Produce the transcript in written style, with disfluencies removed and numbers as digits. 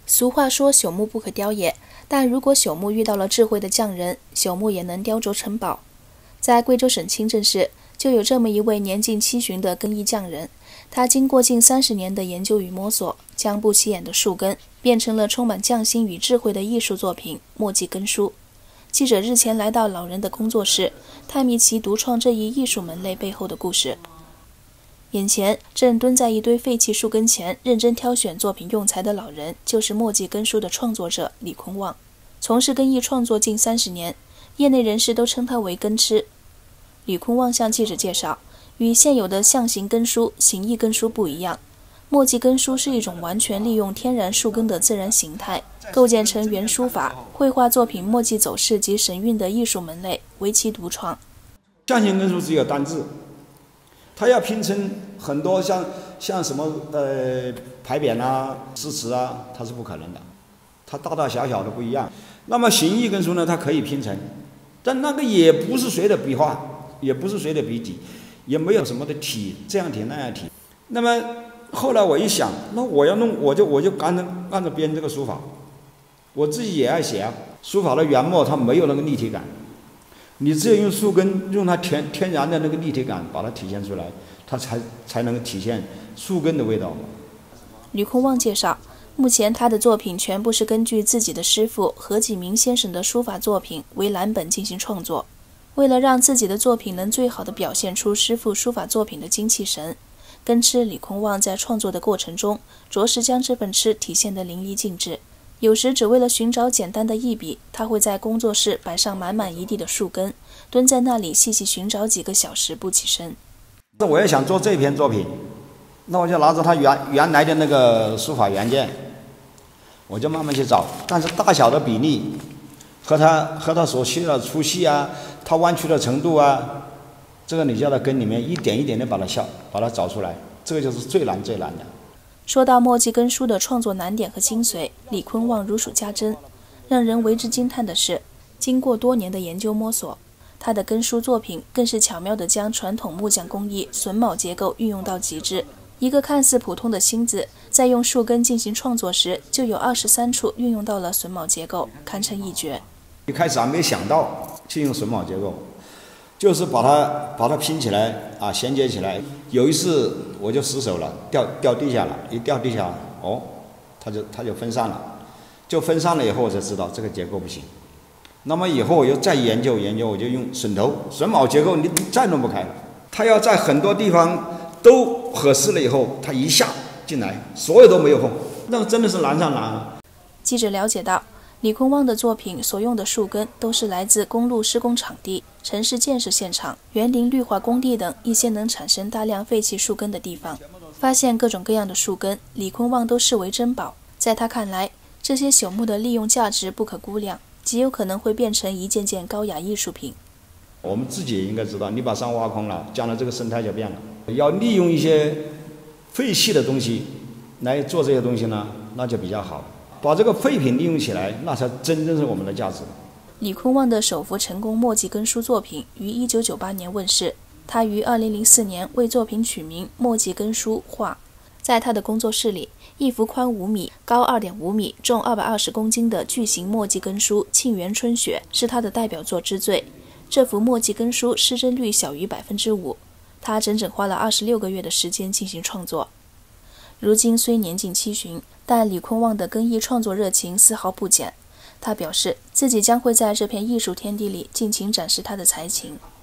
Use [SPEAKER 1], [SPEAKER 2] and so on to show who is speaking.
[SPEAKER 1] 俗话说朽木不可雕也，但如果朽木遇到了智慧的匠人，朽木也能雕琢成宝。在贵州省清镇市，就有这么一位年近70的根艺匠人，他经过近30年的研究与摸索，将不起眼的树根变成了充满匠心与智慧的艺术作品——墨迹根书。记者日前来到老人的工作室，探秘其独创这一艺术门类背后的故事。眼前正蹲在一堆废弃树根前认真挑选作品用材的老人，就是墨迹根书的创作者李坤旺。从事根艺创作近30年，业内人士都称他为根痴。李坤旺向记者介绍，与现有的象形根书、形意根书不一样，墨迹根书是一种完全利用天然树根的自然形态，构建成原书法、绘画作品墨迹走势及神韵的艺术门类，为其独创。
[SPEAKER 2] 象形根书只有单字，它要拼成很多像什么牌匾啊、诗词啊，它是不可能的，它大大小小的不一样。那么形意根书呢，它可以拼成，但那个也不是谁的笔画，也不是谁的笔体，也没有什么的体，这样体那样体。那么后来我一想，那我要弄，我就按着编这个书法，我自己也爱写啊。书法的原墨它没有那个立体感，你只有用树根，用它天然的那个立体感把它体现出来，它才能体现树根的味道。
[SPEAKER 1] 吕坤旺介绍，目前他的作品全部是根据自己的师傅何启明先生的书法作品为蓝本进行创作。为了让自己的作品能最好地表现出师傅书法作品的精气神，根痴李坤旺在创作的过程中，着实将这份痴体现得淋漓尽致。有时只为了寻找简单的一笔，他会在工作室摆上满满一地的树根，蹲在那里细细寻找几个小时不起身。
[SPEAKER 2] 我也想做这篇作品，那我就拿着他原来的那个书法原件，我就慢慢去找，但是大小的比例和他所需的粗细啊，它弯曲的程度啊，这个你就要在根里面一点一点的把它找出来，这个就是最难的。
[SPEAKER 1] 说到墨迹根书的创作难点和精髓，李坤旺如数家珍。让人为之惊叹的是，经过多年的研究摸索，他的根书作品更是巧妙地将传统木匠工艺榫卯结构运用到极致。一个看似普通的心字，在用树根进行创作时，就有23处运用到了榫卯结构，堪称一绝。
[SPEAKER 2] 一开始还没想到去用榫卯结构，就是把它拼起来啊，衔接起来。有一次我就失手了，掉地下了，一掉地下，它就分散了，以后我才知道这个结构不行。那么以后我又再研究，我就用榫卯结构，你再弄不开，它要在很多地方都合适了以后，它一下进来，所有都没有缝，那个真的是难上难啊。
[SPEAKER 1] 记者了解到，李坤旺的作品所用的树根都是来自公路施工场地、城市建设现场、园林绿化工地等一些能产生大量废弃树根的地方。发现各种各样的树根，李坤旺都视为珍宝。在他看来，这些朽木的利用价值不可估量，极有可能会变成一件件高雅艺术品。
[SPEAKER 2] 我们自己也应该知道，你把山挖空了，将来这个生态就变了。要利用一些废弃的东西来做这些东西呢，那就比较好。把这个废品利用起来，那才真正是我们的价值。
[SPEAKER 1] 李坤旺的首幅成功墨迹根书作品于1998年问世，他于2004年为作品取名《墨迹根书画》。在他的工作室里，一幅宽5米、高2.5米、重220公斤的巨型墨迹根书《沁园春雪》是他的代表作之最。这幅墨迹根书失真率小于5%，他整整花了26个月的时间进行创作。如今虽年近70，但李坤旺的根艺创作热情丝毫不减。他表示，自己将会在这片艺术天地里尽情展示他的才情。